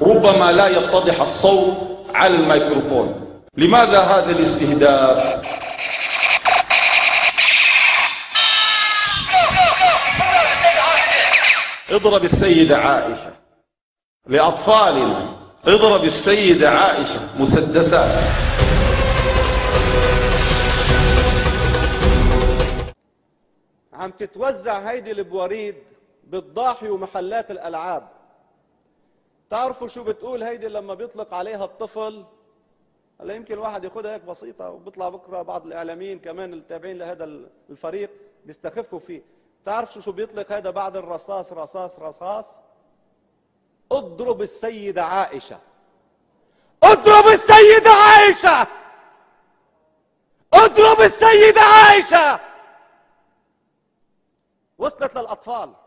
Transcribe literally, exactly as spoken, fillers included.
ربما لا يتضح الصوت على الميكروفون. لماذا هذا الاستهداف؟ اضرب السيدة عائشة لأطفالنا، اضرب السيدة عائشة مسدسات. عم تتوزع هيدي البواريد بالضاحي ومحلات الألعاب. تعرفوا شو بتقول هيدي لما بيطلق عليها الطفل؟ هلا يمكن الواحد ياخذها هيك بسيطة، وبيطلع بكره بعض الإعلاميين كمان التابعين لهذا الفريق بيستخفوا فيه. تعرفوا شو بيطلق هذا بعد الرصاص؟ رصاص رصاص اضرب السيدة عائشة، اضرب السيدة عائشة، اضرب السيدة عائشة. وصلت للأطفال.